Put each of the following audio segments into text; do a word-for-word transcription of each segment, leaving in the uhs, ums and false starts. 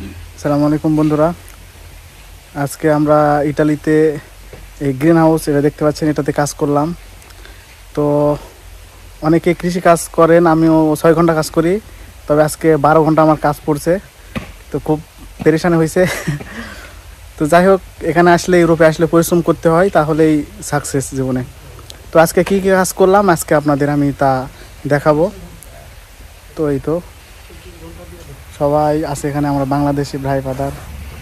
আসসালামু আলাইকুম বন্ধুরা, আজকে আমরা ইতালিতে এই গ্রিন হাউস এটা দেখতে পাচ্ছেন, এটাতে কাজ করলাম। তো অনেকে কৃষি কাজ করেন, আমিও ছয় ঘন্টা কাজ করি, তবে আজকে বারো ঘন্টা আমার কাজ পড়ছে, তো খুব পেরেশানি হয়েছে। তো যাই হোক, এখানে আসলে ইউরোপে আসলে পরিশ্রম করতে হয়, তাহলেই সাকসেস জীবনে। তো আজকে কী কী কাজ করলাম আজকে আপনাদের আমি তা দেখাবো। তো এই তো সবাই আছে এখানে, আমরা বাংলাদেশি ভাই ফাদার।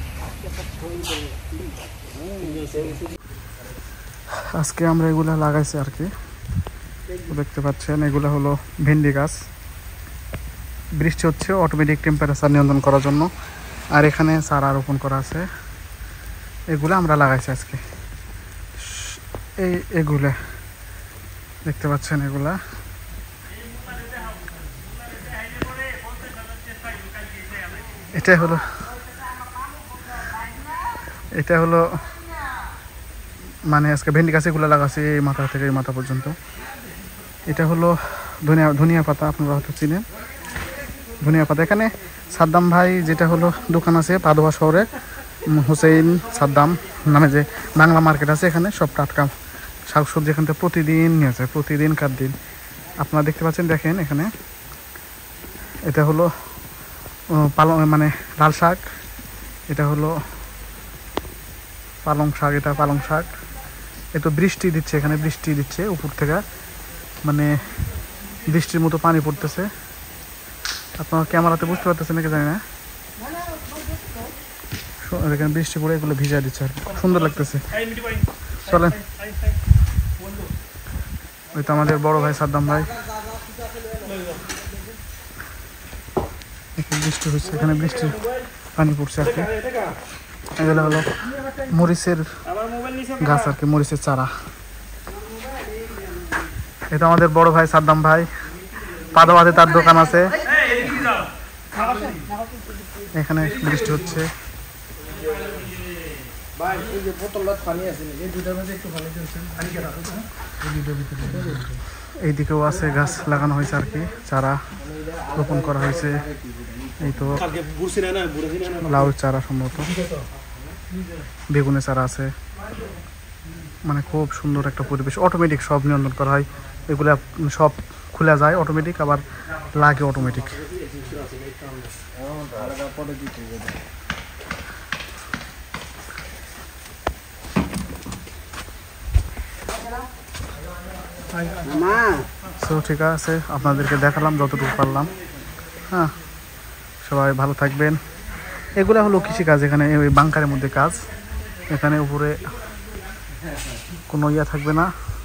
আজকে আমরা এগুলা লাগাইছি আর কি, দেখতে পাচ্ছেন এগুলা হলো ভেন্ডি গাছ। বৃষ্টি হচ্ছে অটোমেটিক টেম্পারেচার নিয়ন্ত্রণ করার জন্য, আর এখানে চারা রোপণ করা আছে, এগুলা আমরা লাগাইছি আজকে। এই এগুলা দেখতে পাচ্ছেন, এগুলা এটা হলো এটা হলো মানে আজকে ভেন্ডি গাছ এগুলো লাগাচ্ছি, এই মাথা থেকে এই মাথা পর্যন্ত। এটা হলো ধনিয়া ধনিয়া পাতা, আপনারা হয়তো চিনেন ধনিয়া পাতা। এখানে সাদ্দাম ভাই যেটা হলো দোকান আছে পাদোয়া শহরে, হোসেন সাদ্দাম নামে যে বাংলা মার্কেট আছে, এখানে সব টাটকা শাকসবজি এখান থেকে প্রতিদিন নিয়ে যায়, প্রতিদিন কার দিন। আপনারা দেখতে পাচ্ছেন, দেখেন এখানে এটা হলো পালং মানে লাল শাক, এটা হলো পালং শাক, এটা পালং শাক। এতো বৃষ্টি দিচ্ছে, এখানে বৃষ্টি দিচ্ছে উপর থেকে, মানে বৃষ্টির মতো পানি পড়তেছে। আপনারা ক্যামেরাতে বুঝতে পারতেছেন নাকি জানি না, এখানে বৃষ্টি পড়ে এগুলো ভিজা দিচ্ছে আর খুব সুন্দর লাগতেছে। চলেন, ওই তো আমাদের বড় ভাই সাদ্দাম ভাই। বৃষ্টি হচ্ছে, এখানে বৃষ্টির পানি পড়ছে আর কি। এগুলো হলো মরিচের গাছ আর কি, মরিচের চারা। এটা আমাদের বড় ভাই সাদ্দাম ভাই, পাদোয়াতে তার দোকান আছে। এখানে বৃষ্টি হচ্ছে, এইদিকেও আছে গাছ লাগানো হয়েছে আর কি, চারা রোপণ করা হয়েছে। এই তো লাউ চারা, সম্ভবত বেগুনের চারা আছে। মানে খুব সুন্দর একটা পরিবেশ, অটোমেটিক সব নিয়ন্ত্রণ করা হয়, এগুলা সব খোলা যায় অটোমেটিক, আবার লাগে অটোমেটিক। তো ঠিক আছে, আপনাদেরকে দেখালাম যতটুকু পারলাম। হ্যাঁ, সবাই ভালো থাকবেন। এগুলা হলো কৃষিকাজ, এখানে ওই বাংকারের মধ্যে কাজ, এখানে উপরে কোনো ইয়া থাকবে না।